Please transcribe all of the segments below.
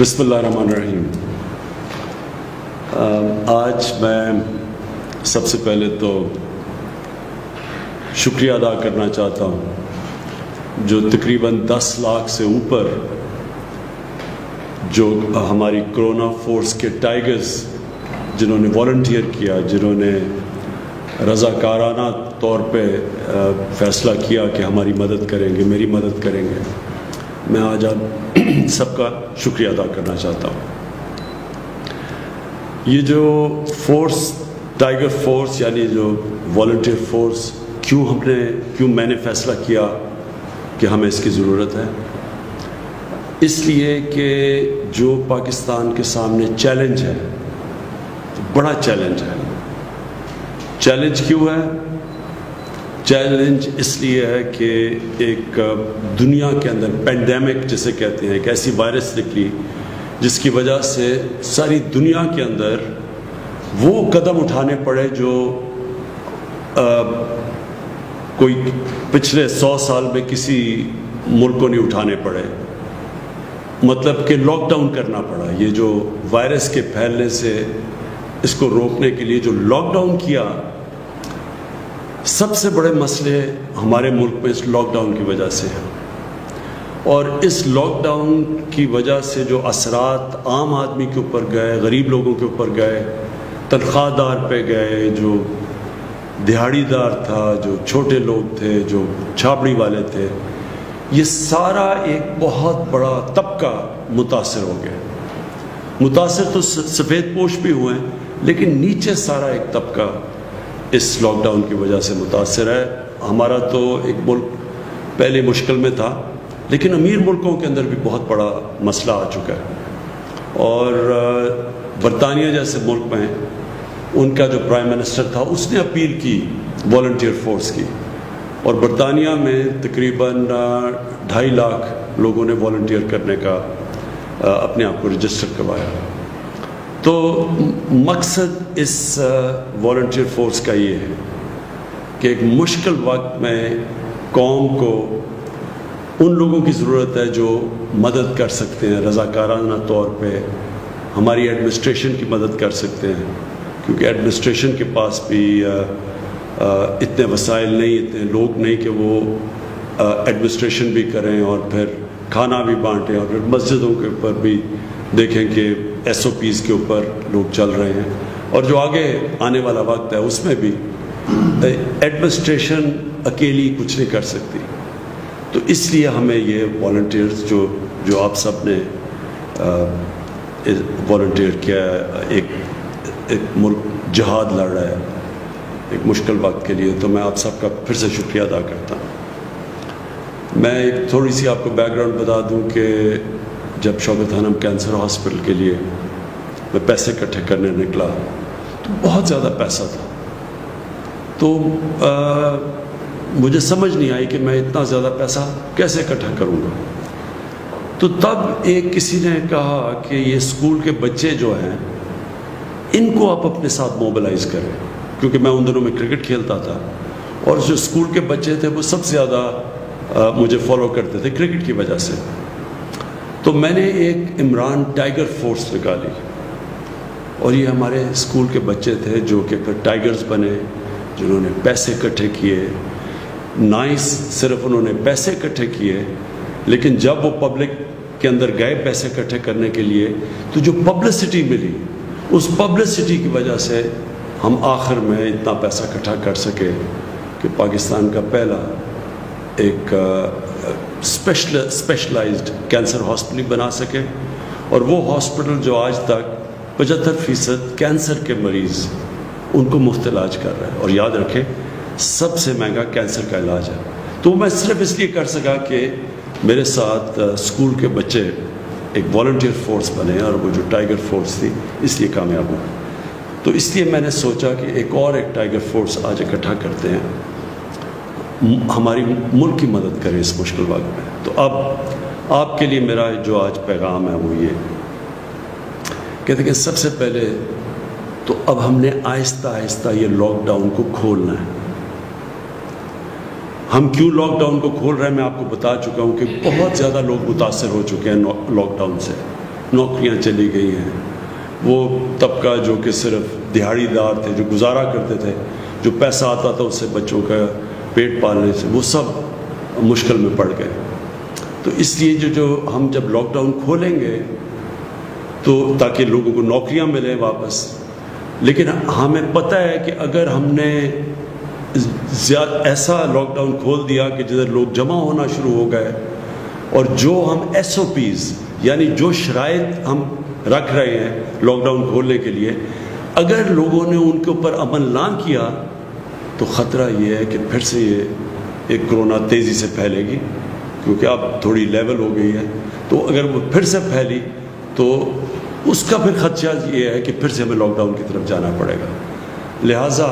بسم اللہ الرحمن الرحیم۔ آج میں سب سے پہلے تو شکریہ ادا کرنا چاہتا ہوں جو تقریباً 10 لاکھ سے اوپر جو ہماری کرونا فورس کے ٹائیگرز جنہوں نے والنٹیئر کیا، جنہوں نے رضاکارانہ طور پہ فیصلہ کیا کہ ہماری مدد کریں گے، میری مدد کریں گے، میں آج آپ سب کا شکریہ ادا کرنا چاہتا ہوں۔ یہ جو فورس، ٹائیگر فورس یعنی جو والنٹیئر فورس، کیوں میں نے فیصلہ کیا کہ ہمیں اس کی ضرورت ہے؟ اس لیے کہ جو پاکستان کے سامنے چیلنج ہے، بڑا چیلنج ہے۔ چیلنج کیوں ہے؟ چیلنج اس لیے ہے کہ ایک دنیا کے اندر پینڈیمک جسے کہتے ہیں، ایک ایسی وائرس نکلی جس کی وجہ سے ساری دنیا کے اندر وہ قدم اٹھانے پڑے جو کوئی پچھلے 100 سال میں کسی ملک کو نہیں اٹھانے پڑے۔ مطلب کہ لاک ڈاؤن کرنا پڑا۔ یہ جو وائرس کے پھیلنے سے اس کو روکنے کے لیے جو لاک ڈاؤن کیا، سب سے بڑے مسئلے ہمارے ملک میں اس لاک ڈاؤن کی وجہ سے ہیں، اور اس لاک ڈاؤن کی وجہ سے جو اثرات عام آدمی کے اوپر گئے، غریب لوگوں کے اوپر گئے، تنخواہ دار پہ گئے، جو دہاڑی دار تھا، جو چھوٹے لوگ تھے، جو چھاپڑی والے تھے، یہ سارا ایک بہت بڑا طبقہ متاثر ہو گیا۔ متاثر تو سفید پوش بھی ہوئے ہیں، لیکن نیچے سارا ایک طبقہ اس لاک ڈاؤن کی وجہ سے متاثر ہے۔ ہمارا تو ایک ملک پہلے مشکل میں تھا، لیکن امیر ملکوں کے اندر بھی بہت بڑا مسئلہ آ چکا ہے، اور برطانیہ جیسے ملک میں ان کا جو پرائم منسٹر تھا اس نے اپیل کی والنٹیئر فورس کی، اور برطانیہ میں تقریباً 2.5 لاکھ لوگوں نے والنٹیئر کرنے کا اپنے آپ کو رجسٹر کروایا۔ تو مقصد اس والنٹیئر فورس کا یہ ہے کہ ایک مشکل وقت میں قوم کو ان لوگوں کی ضرورت ہے جو مدد کر سکتے ہیں، رضاکارانہ طور پہ ہماری ایڈمنسٹریشن کی مدد کر سکتے ہیں، کیونکہ ایڈمنسٹریشن کے پاس بھی اتنے وسائل نہیں، اتنے لوگ نہیں کہ وہ ایڈمنسٹریشن بھی کریں اور پھر کھانا بھی بانٹیں، اور پھر مسجدوں کے اوپر بھی دیکھیں کہ SOPs کے اوپر لوگ چل رہے ہیں، اور جو آگے آنے والا وقت ہے اس میں بھی ایڈمنسٹریشن اکیلی کچھ نہیں کر سکتی۔ تو اس لیے ہمیں یہ والنٹیئرز جو آپ سب نے والنٹیئر کیا ہے، ایک ملک جہاد لڑ رہا ہے ایک مشکل وقت کے لیے، تو میں آپ سب کا پھر سے شکریہ ادا کرتا ہوں۔ میں ایک تھوڑی سی آپ کو بیک گراؤنڈ بتا دوں کہ جب شوکت خانم کینسر ہاسپٹل کے لیے میں پیسے اکٹھے کرنے نکلا تو بہت زیادہ پیسہ تھا، تو مجھے سمجھ نہیں آئی کہ میں اتنا زیادہ پیسہ کیسے اکٹھا کروں گا۔ تو تب ایک کسی نے کہا کہ یہ اسکول کے بچے جو ہیں ان کو آپ اپنے ساتھ موبلائز کریں، کیونکہ میں ان دنوں میں کرکٹ کھیلتا تھا، اور جو اسکول کے بچے تھے وہ سب سے زیادہ مجھے فالو کرتے تھے کرکٹ کی وجہ سے۔ تو میں نے ایک عمران ٹائیگر فورس نکالی، اور یہ ہمارے اسکول کے بچے تھے جو کہ پھر ٹائیگرز بنے، جنہوں نے پیسے اکٹھے کیے۔ نائس صرف انہوں نے پیسے اکٹھے کیے، لیکن جب وہ پبلک کے اندر گئے پیسے اکٹھے کرنے کے لیے تو جو پبلسٹی ملی، اس پبلسٹی کی وجہ سے ہم آخر میں اتنا پیسہ اکٹھا کر سکے کہ پاکستان کا پہلا ایک اسپیشلائزڈ کینسر ہاسپٹل بنا سکے، اور وہ ہاسپٹل جو آج تک 75% کینسر کے مریض ان کو مفت علاج کر رہا ہے، اور یاد رکھیں سب سے مہنگا کینسر کا علاج ہے۔ تو میں صرف اس لیے کر سکا کہ میرے ساتھ اسکول کے بچے ایک والنٹیئر فورس بنے، اور وہ جو ٹائیگر فورس تھی اس لیے کامیاب ہو۔ تو اس لیے میں نے سوچا کہ ایک ٹائیگر فورس آج اکٹھا کرتے ہیں، ہماری ملک کی مدد کریں اس مشکل وقت میں۔ تو اب آپ کے لیے میرا جو آج پیغام ہے وہ یہ کہتے کہ سب سے پہلے تو اب ہم نے آہستہ آہستہ یہ لاک ڈاؤن کو کھولنا ہے۔ ہم کیوں لاک ڈاؤن کو کھول رہے ہیں میں آپ کو بتا چکا ہوں کہ بہت زیادہ لوگ متاثر ہو چکے ہیں لاک ڈاؤن سے، نوکریاں چلی گئی ہیں، وہ طبقہ جو کہ صرف دیہڑی دار تھے، جو گزارا کرتے تھے، جو پیسہ آتا تھا اس سے بچوں کا پیٹ پالنے سے، وہ سب مشکل میں پڑ گئے۔ تو اس لیے جو ہم جب لاک ڈاؤن کھولیں گے تو تاکہ لوگوں کو نوکریاں ملیں واپس، لیکن ہمیں پتہ ہے کہ اگر ہم نے ایسا لاک ڈاؤن کھول دیا کہ جدھر لوگ جمع ہونا شروع ہو گئے، اور جو ہم ایس او پیز یعنی جو شرائط ہم رکھ رہے ہیں لاک ڈاؤن کھولنے کے لیے، اگر لوگوں نے ان کے اوپر عمل نہ کیا تو خطرہ یہ ہے کہ پھر سے یہ ایک کرونا تیزی سے پھیلے گی، کیونکہ اب تھوڑی لیول ہو گئی ہے۔ تو اگر وہ پھر سے پھیلی تو اس کا پھر خدشہ یہ ہے کہ پھر سے ہمیں لاک ڈاؤن کی طرف جانا پڑے گا۔ لہٰذا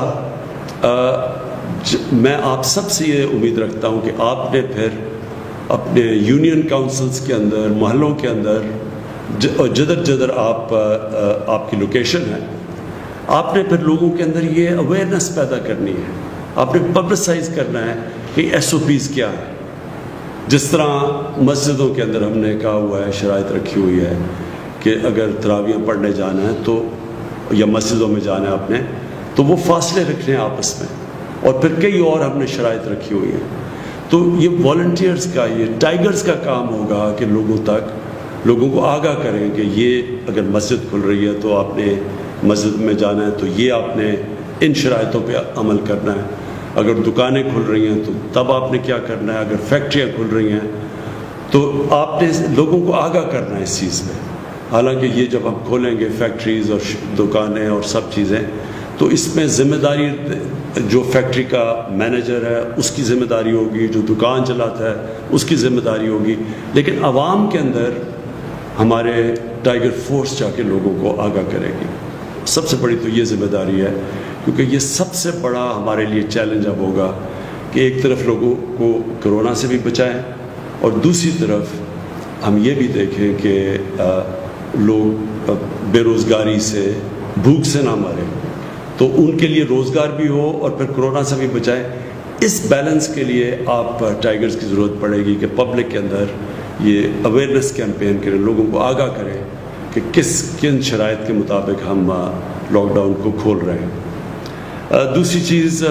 میں آپ سب سے یہ امید رکھتا ہوں کہ آپ نے پھر اپنے یونین کاؤنسلز کے اندر، محلوں کے اندر، جدھر جدھر آپ کی لوکیشن ہے، آپ نے پھر لوگوں کے اندر یہ اویئرنیس پیدا کرنی ہے، آپ نے پبلسائز کرنا ہے کہ ایس او پیز کیا ہے۔ جس طرح مسجدوں کے اندر ہم نے کہا ہوا ہے، شرائط رکھی ہوئی ہے کہ اگر تراویح پڑھنے جانا ہے تو یا مسجدوں میں جانا ہے آپ نے تو وہ فاصلے رکھنے ہیں آپس میں، اور پھر کئی اور ہم نے شرائط رکھی ہوئی ہیں۔ تو یہ والنٹیئرز کا، یہ ٹائیگرز کا کام ہوگا کہ لوگوں کو آگاہ کریں کہ یہ اگر مسجد کھل رہی ہے تو آپ نے مسجد میں جانا ہے تو یہ آپ نے ان شرائطوں پہ عمل کرنا ہے، اگر دکانیں کھل رہی ہیں تو تب آپ نے کیا کرنا ہے، اگر فیکٹریاں کھل رہی ہیں تو آپ نے لوگوں کو آگاہ کرنا ہے اس چیز میں۔ حالانکہ یہ جب ہم کھولیں گے فیکٹریز اور دکانیں اور سب چیزیں، تو اس میں ذمہ داری جو فیکٹری کا مینیجر ہے اس کی ذمہ داری ہوگی، جو دکان چلاتا ہے اس کی ذمہ داری ہوگی، لیکن عوام کے اندر ہمارے ٹائیگر فورس جا کے لوگوں کو آگاہ کرے گی۔ سب سے بڑی تو یہ ذمہ داری ہے، کیونکہ یہ سب سے بڑا ہمارے لیے چیلنج اب ہوگا کہ ایک طرف لوگوں کو کرونا سے بھی بچائیں، اور دوسری طرف ہم یہ بھی دیکھیں کہ لوگ بے روزگاری سے، بھوک سے نہ مریں، تو ان کے لیے روزگار بھی ہو اور پھر کرونا سے بھی بچائیں۔ اس بیلنس کے لیے آپ ٹائیگرز کی ضرورت پڑے گی کہ پبلک کے اندر یہ اویئرنیس کیمپین کریں، لوگوں کو آگاہ کریں کہ کن شرائط کے مطابق ہم لاک ڈاؤن کو کھول رہے ہیں۔ دوسری چیز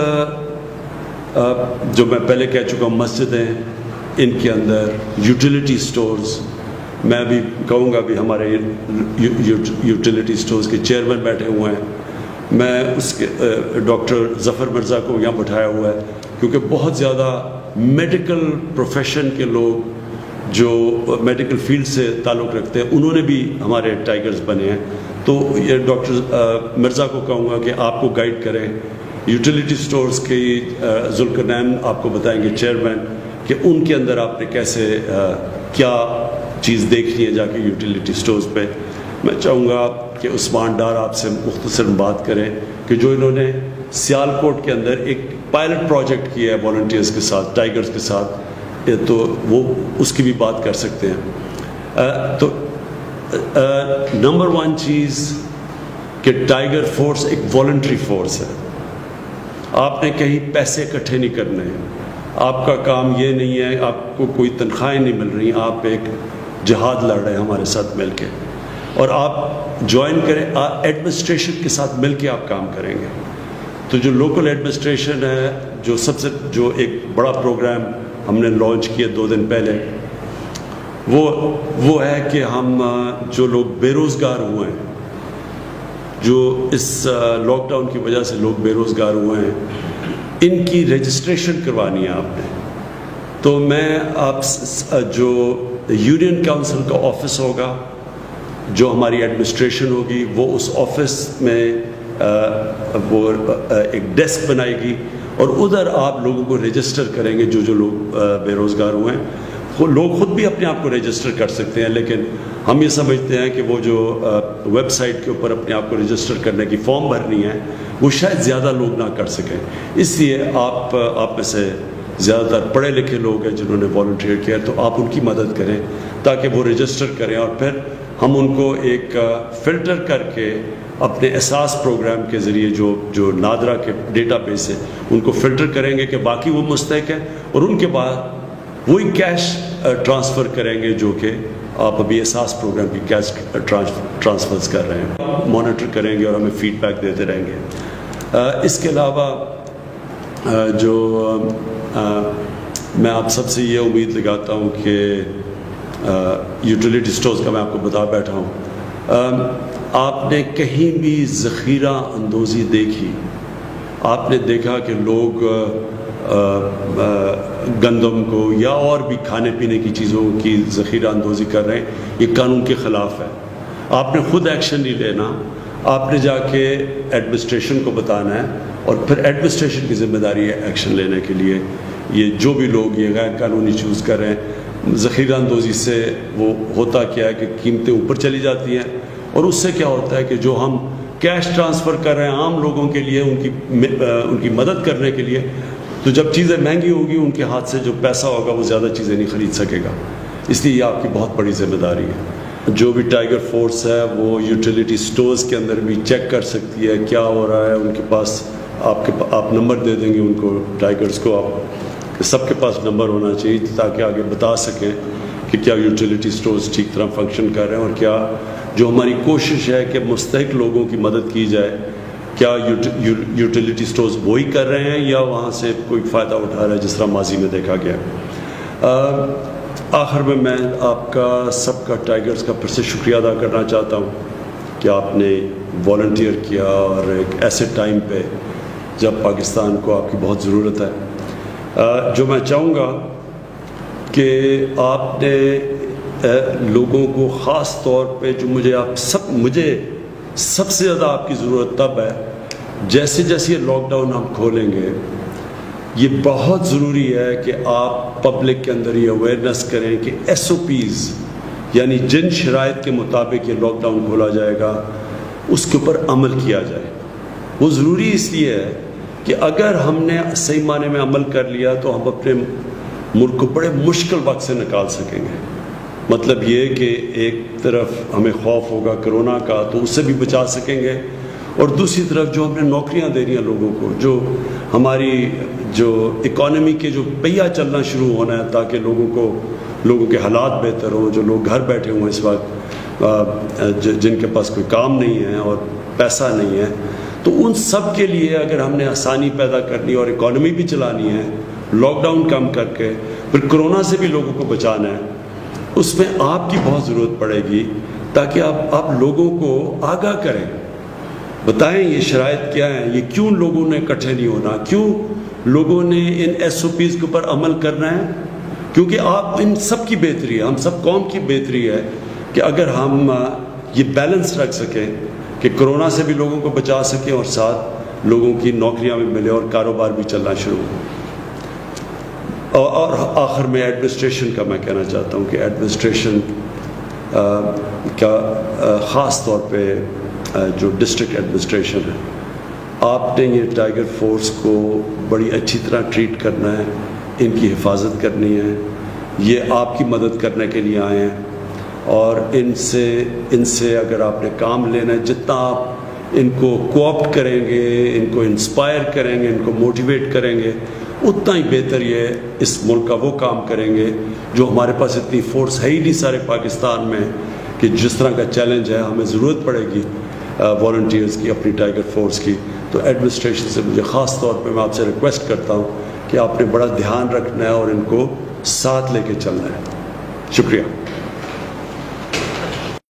جو میں پہلے کہہ چکا ہوں، مسجدیں، ان کے اندر یوٹیلیٹی سٹورز، میں بھی کہوں گا بھی ہمارے یوٹیلیٹی سٹورز کے چیئرمین بیٹھے ہوئے ہیں، میں اس کے ڈاکٹر ظفر مرزا کو یہاں بٹھایا ہوا ہے، کیونکہ بہت زیادہ میڈیکل پروفیشن کے لوگ جو میڈیکل فیلڈ سے تعلق رکھتے ہیں انہوں نے بھی ہمارے ٹائیگرز بنے ہیں۔ تو یہ ڈاکٹر مرزا کو کہوں گا کہ آپ کو گائیڈ کریں، یوٹیلیٹی سٹورز کی ذوالقرنین آپ کو بتائیں گے چیئرمین، کہ ان کے اندر آپ نے کیسے کیا چیز دیکھنی ہے جا کے یوٹیلیٹی سٹورز پہ۔ میں چاہوں گا کہ عثمان ڈار آپ سے مختصر بات کریں کہ جو انہوں نے سیالکوٹ کے اندر ایک پائلٹ پروجیکٹ کیا ہے والنٹیئرز کے ساتھ، ٹائیگرز کے ساتھ، تو وہ اس کی بھی بات کر سکتے ہیں۔ تو نمبر 1 چیز کہ ٹائیگر فورس ایک والنٹری فورس ہے، آپ نے کہیں پیسے اکٹھے نہیں کرنے ہیں، آپ کا کام یہ نہیں ہے، آپ کو کوئی تنخواہیں نہیں مل رہی، آپ ایک جہاد لڑ رہے ہیں ہمارے ساتھ مل کے، اور آپ جوائن کریں، ایڈمنسٹریشن کے ساتھ مل کے آپ کام کریں گے۔ تو جو لوکل ایڈمنسٹریشن ہے، جو ایک بڑا پروگرام ہم نے لانچ کیا 2 دن پہلے، وہ ہے کہ ہم جو لوگ بے روزگار ہوئے ہیں، جو اس لاک ڈاؤن کی وجہ سے لوگ بے روزگار ہوئے ہیں، ان کی رجسٹریشن کروانی ہے آپ نے۔ تو میں آپ جو یونین کاؤنسل کا آفس ہوگا، جو ہماری ایڈمنسٹریشن ہوگی، وہ اس آفس میں وہ ایک ڈیسک بنائے گی، اور ادھر آپ لوگوں کو رجسٹر کریں گے، جو لوگ بے روزگار ہوئے ہیں۔ لوگ خود بھی اپنے آپ کو رجسٹر کر سکتے ہیں، لیکن ہم یہ سمجھتے ہیں کہ وہ جو ویب سائٹ کے اوپر اپنے آپ کو رجسٹر کرنے کی فارم بھرنی ہے، وہ شاید زیادہ لوگ نہ کر سکیں، اس لیے آپ میں سے زیادہ تر پڑھے لکھے لوگ ہیں جنہوں نے والنٹیئر کیا، تو آپ ان کی مدد کریں تاکہ وہ رجسٹر کریں، اور پھر ہم ان کو ایک فلٹر کر کے اپنے احساس پروگرام کے ذریعے جو نادرا کے ڈیٹا بیس ہے ان کو فلٹر کریں گے کہ باقی وہ مستحق ہیں، اور ان کے بعد وہی کیش ٹرانسفر کریں گے جو کہ آپ ابھی احساس پروگرام کی کیش ٹرانسفرز کر رہے ہیں، مانیٹر کریں گے اور ہمیں فیڈ بیک دیتے رہیں گے۔ اس کے علاوہ جو میں آپ سب سے یہ امید لگاتا ہوں کہ یوٹیلیٹی سٹورز کا میں آپ کو بتا بیٹھا ہوں، آپ نے کہیں بھی ذخیرہ اندوزی دیکھی؟ آپ نے دیکھا کہ لوگ گندم کو یا اور بھی کھانے پینے کی چیزوں کی ذخیرہ اندوزی کر رہے ہیں؟ یہ قانون کے خلاف ہے۔ آپ نے خود ایکشن نہیں لینا، آپ نے جا کے ایڈمنسٹریشن کو بتانا ہے، اور پھر ایڈمنسٹریشن کی ذمہ داری ہے ایکشن لینے کے لیے۔ یہ جو بھی لوگ یہ غیر قانونی چوز کر رہے ہیں، ذخیرہ اندوزی سے وہ ہوتا کیا ہے کہ قیمتیں اوپر چلی جاتی ہیں، اور اس سے کیا ہوتا ہے کہ جو ہم کیش ٹرانسفر کر رہے ہیں عام لوگوں کے لیے، ان کی مدد کرنے کے لیے، تو جب چیزیں مہنگی ہوگی ان کے ہاتھ سے جو پیسہ ہوگا وہ زیادہ چیزیں نہیں خرید سکے گا۔ اس لیے یہ آپ کی بہت بڑی ذمہ داری ہے۔ جو بھی ٹائیگر فورس ہے وہ یوٹیلیٹی سٹورز کے اندر بھی چیک کر سکتی ہے کیا ہو رہا ہے۔ ان کے پاس آپ نمبر دے دیں گے ان کو، ٹائیگرز کو، آپ سب کے پاس نمبر ہونا چاہیے تاکہ آگے بتا سکیں کہ کیا یوٹیلیٹی سٹورز ٹھیک طرح فنکشن کر رہے ہیں، اور کیا جو ہماری کوشش ہے کہ مستحق لوگوں کی مدد کی جائے، کیا یوٹیلیٹی سٹورز وہی کر رہے ہیں یا وہاں سے کوئی فائدہ اٹھا رہا ہے جس طرح ماضی میں دیکھا گیا۔ آخر میں آپ کا سب کا ٹائیگرز کا پھر سے شکریہ ادا کرنا چاہتا ہوں کہ آپ نے والنٹیئر کیا، اور ایک ایسے ٹائم پہ جب پاکستان کو آپ کی بہت ضرورت ہے۔ جو میں چاہوں گا کہ آپ نے لوگوں کو خاص طور پہ جو مجھے سب سے زیادہ آپ کی ضرورت تب ہے جیسے جیسے یہ لاک ڈاؤن ہم کھولیں گے، یہ بہت ضروری ہے کہ آپ پبلک کے اندر یہ اویئرنیس کریں کہ ایس او پیز، یعنی جن شرائط کے مطابق یہ لاک ڈاؤن کھولا جائے گا اس کے اوپر عمل کیا جائے۔ وہ ضروری اس لیے ہے کہ اگر ہم نے صحیح معنی میں عمل کر لیا تو ہم اپنے ملک کو بڑے مشکل وقت سے نکال سکیں گے۔ مطلب یہ کہ ایک طرف ہمیں خوف ہوگا کرونا کا تو اس سے بھی بچا سکیں گے، اور دوسری طرف جو ہم نے نوکریاں دے رہی ہیں لوگوں کو، جو ہماری جو اکانومی کے جو پہیہ چلنا شروع ہونا ہے تاکہ لوگوں کے حالات بہتر ہوں، جو لوگ گھر بیٹھے ہوئے اس وقت، جن کے پاس کوئی کام نہیں ہے اور پیسہ نہیں ہے، تو ان سب کے لیے اگر ہم نے آسانی پیدا کرنی اور اکانومی بھی چلانی ہے، لاک ڈاؤن کم کر کے پھر کرونا سے بھی لوگوں کو بچانا ہے، اس میں آپ کی بہت ضرورت پڑے گی تاکہ آپ لوگوں کو آگاہ کریں، بتائیں یہ شرائط کیا ہیں، یہ کیوں لوگوں نے اکٹھے نہیں ہونا، کیوں لوگوں نے ان ایس او پیز کے اوپر عمل کرنا ہے، کیونکہ آپ ان سب کی بہتری ہے، ہم سب قوم کی بہتری ہے کہ اگر ہم یہ بیلنس رکھ سکیں کہ کرونا سے بھی لوگوں کو بچا سکیں اور ساتھ لوگوں کی نوکریاں بھی ملے اور کاروبار بھی چلنا شروع ہو۔ اور آخر میں ایڈمنسٹریشن کا میں کہنا چاہتا ہوں کہ ایڈمنسٹریشن کا خاص طور پہ جو ڈسٹرکٹ ایڈمنسٹریشن ہے، آپ نے یہ ٹائیگر فورس کو بڑی اچھی طرح ٹریٹ کرنا ہے، ان کی حفاظت کرنی ہے، یہ آپ کی مدد کرنے کے لیے آئے ہیں، اور ان سے اگر آپ نے کام لینا ہے، جتنا آپ ان کو کوآپٹ کریں گے، ان کو انسپائر کریں گے، ان کو موٹیویٹ کریں گے، اتنا ہی بہتر یہ اس ملک کا وہ کام کریں گے جو ہمارے پاس اتنی فورس ہے ہی نہیں سارے پاکستان میں کہ جس طرح کا چیلنج ہے ہمیں ضرورت پڑے گی والنٹیئرز کی، اپنی ٹائیگر فورس کی۔ تو ایڈمنسٹریشن سے مجھے خاص طور پہ میں آپ سے ریکویسٹ کرتا ہوں کہ آپ نے بڑا دھیان رکھنا ہے اور ان کو ساتھ لے کے چلنا ہے۔ شکریہ۔